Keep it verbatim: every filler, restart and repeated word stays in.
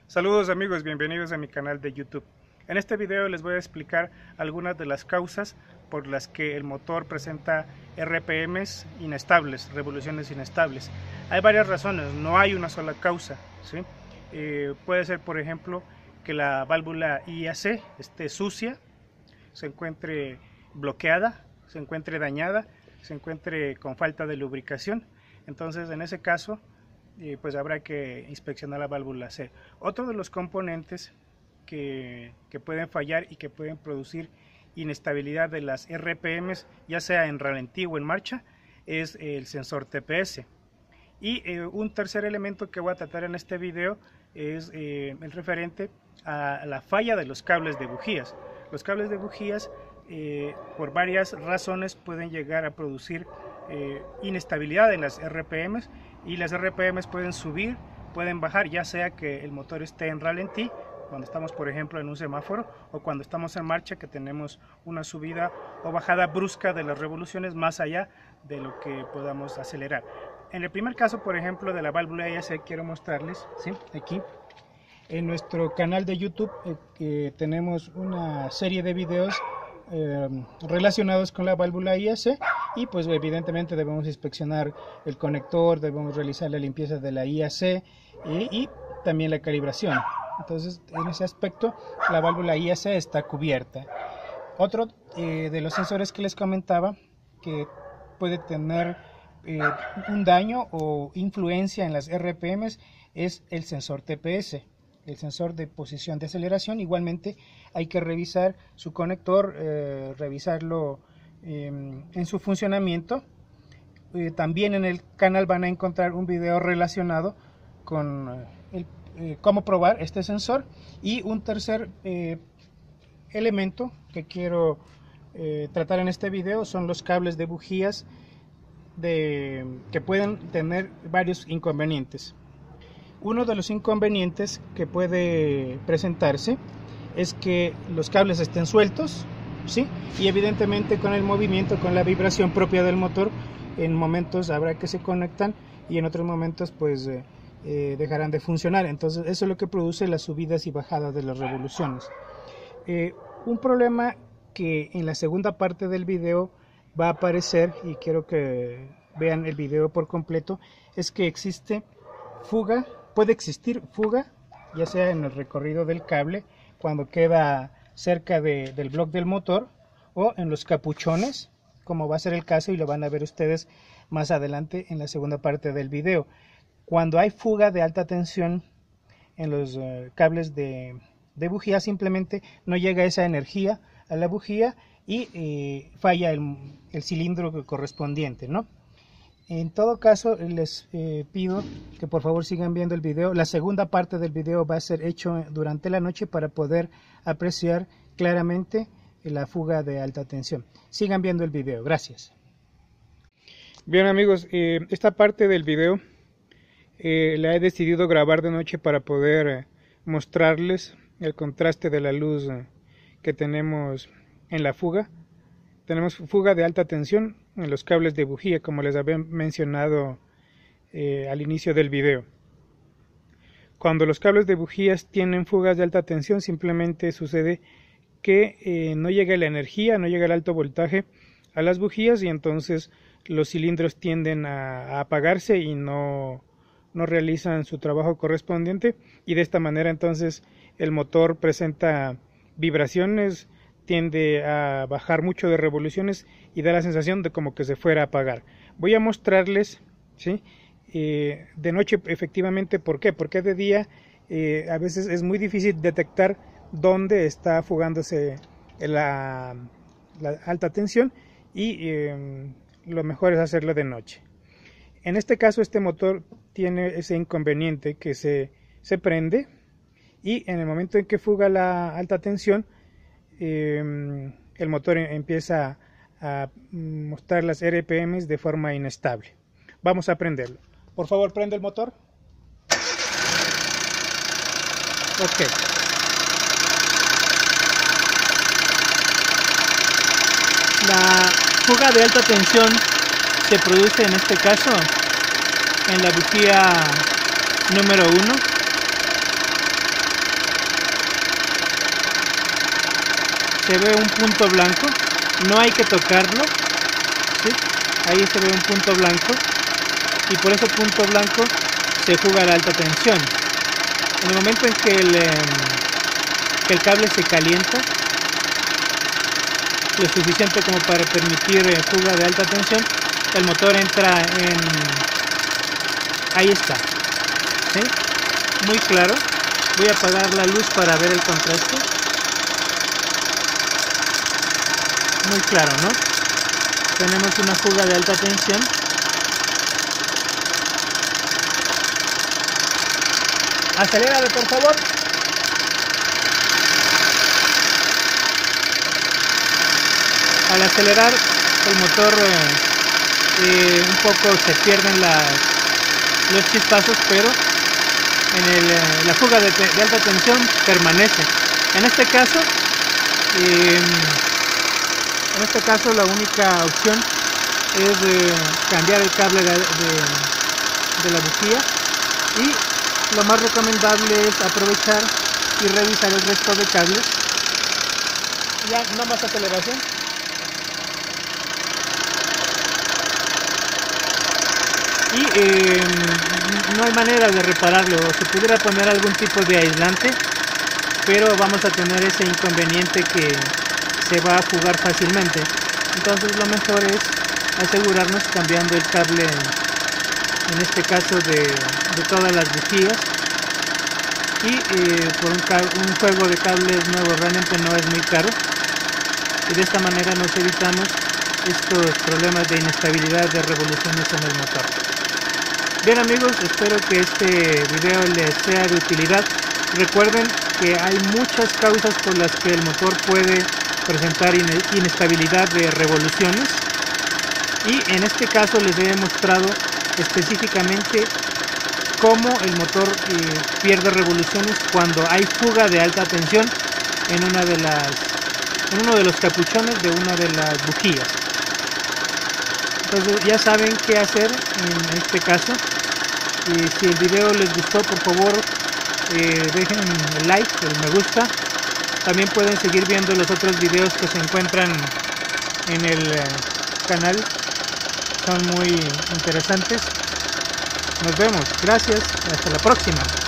Saludos amigos, bienvenidos a mi canal de YouTube. En este video les voy a explicar algunas de las causas por las que el motor presenta R P Ms inestables, revoluciones inestables. Hay varias razones, no hay una sola causa, ¿sí? Eh, puede ser, por ejemplo, que la válvula I A C esté sucia, se encuentre bloqueada, se encuentre dañada, se encuentre con falta de lubricación. Entonces, en ese caso, eh, pues habrá que inspeccionar la válvula C. Otro de los componentes que, que pueden fallar y que pueden producir inestabilidad de las R P Ms, ya sea en ralentí o en marcha, es el sensor T P S. Y eh, un tercer elemento que voy a tratar en este video es eh, el referente a la falla de los cables de bujías. Los cables de bujías, eh, por varias razones, pueden llegar a producir eh, inestabilidad en las R P Ms, y las R P Ms pueden subir, pueden bajar, ya sea que el motor esté en ralentí, cuando estamos por ejemplo en un semáforo, o cuando estamos en marcha, que tenemos una subida o bajada brusca de las revoluciones más allá de lo que podamos acelerar. En el primer caso, por ejemplo, de la válvula I A C, quiero mostrarles, ¿sí? Aquí en nuestro canal de YouTube eh, que tenemos una serie de videos eh, relacionados con la válvula I A C, y pues evidentemente debemos inspeccionar el conector, debemos realizar la limpieza de la I A C y, y también la calibración. Entonces, en ese aspecto, la válvula I A C está cubierta. Otro eh, de los sensores que les comentaba que puede tener eh, un daño o influencia en las R P Ms es el sensor T P S, el sensor de posición de aceleración. Igualmente hay que revisar su conector, eh, revisarlo eh, en su funcionamiento. Eh, también en el canal van a encontrar un video relacionado con el Eh, cómo probar este sensor. Y un tercer eh, elemento que quiero eh, tratar en este video son los cables de bujías de, que pueden tener varios inconvenientes. Uno de los inconvenientes que puede presentarse es que los cables estén sueltos, ¿sí? Y evidentemente con el movimiento, con la vibración propia del motor, en momentos habrá que se conectan y en otros momentos pues eh, Eh, dejarán de funcionar. Entonces eso es lo que produce las subidas y bajadas de las revoluciones. Eh, un problema que en la segunda parte del video va a aparecer, y quiero que vean el video por completo, es que existe fuga, puede existir fuga, ya sea en el recorrido del cable cuando queda cerca de, del bloque del motor, o en los capuchones, como va a ser el caso y lo van a ver ustedes más adelante en la segunda parte del video. Cuando hay fuga de alta tensión en los uh, cables de, de bujía, simplemente no llega esa energía a la bujía y eh, falla el, el cilindro correspondiente, ¿no? En todo caso, les eh, pido que por favor sigan viendo el video. La segunda parte del video va a ser hecho durante la noche para poder apreciar claramente la fuga de alta tensión. Sigan viendo el video. Gracias. Bien amigos, eh, esta parte del video Eh, la he decidido grabar de noche para poder eh, mostrarles el contraste de la luz eh, que tenemos en la fuga. Tenemos fuga de alta tensión en los cables de bujía, como les había mencionado eh, al inicio del video. Cuando los cables de bujías tienen fugas de alta tensión, simplemente sucede que eh, no llega la energía, no llega el alto voltaje a las bujías, y entonces los cilindros tienden a, a apagarse y no no realizan su trabajo correspondiente, y de esta manera entonces el motor presenta vibraciones, tiende a bajar mucho de revoluciones y da la sensación de como que se fuera a apagar. Voy a mostrarles, ¿sí? eh, de noche efectivamente. ¿Por qué? Porque de día eh, a veces es muy difícil detectar dónde está fugándose la, la alta tensión, y eh, lo mejor es hacerlo de noche. En este caso, este motor tiene ese inconveniente que se, se prende, y en el momento en que fuga la alta tensión, eh, el motor empieza a mostrar las R P Ms de forma inestable. Vamos a prenderlo. Por favor, prende el motor. Ok. La fuga de alta tensión se produce en este caso en la bujía número uno, se ve un punto blanco, no hay que tocarlo, ¿sí? Ahí se ve un punto blanco y por ese punto blanco se fuga la alta tensión. En el momento en que el, eh, que el cable se calienta lo suficiente como para permitir eh, fuga de alta tensión, el motor entra en... ahí está, ¿sí? Muy claro. Voy a apagar la luz para ver el contraste. Muy claro, ¿no? Tenemos una fuga de alta tensión. Acelérale, por favor. Al acelerar el motor eh, eh, un poco se pierden las, los chispazos, pero en el, eh, la fuga de, de alta tensión permanece. En este caso, eh, en este caso la única opción es eh, cambiar el cable de, de, de la bujía, y lo más recomendable es aprovechar y revisar el resto de cables. Ya, no más aceleración. Y eh, no hay manera de repararlo. Se pudiera poner algún tipo de aislante, pero vamos a tener ese inconveniente que se va a fugar fácilmente. Entonces lo mejor es asegurarnos cambiando el cable, en este caso de, de todas las bujías, y eh, por un, un juego de cables nuevo realmente no es muy caro, y de esta manera nos evitamos estos problemas de inestabilidad de revoluciones en el motor. Bien amigos, espero que este video les sea de utilidad. Recuerden que hay muchas causas por las que el motor puede presentar inestabilidad de revoluciones, y en este caso les he mostrado específicamente cómo el motor eh, pierde revoluciones cuando hay fuga de alta tensión en una de las en uno de los capuchones de una de las bujías. Entonces ya saben qué hacer en este caso. Y si el video les gustó, por favor eh, dejen el like, el me gusta. También pueden seguir viendo los otros videos que se encuentran en el eh, canal, son muy interesantes. Nos vemos, gracias, hasta la próxima.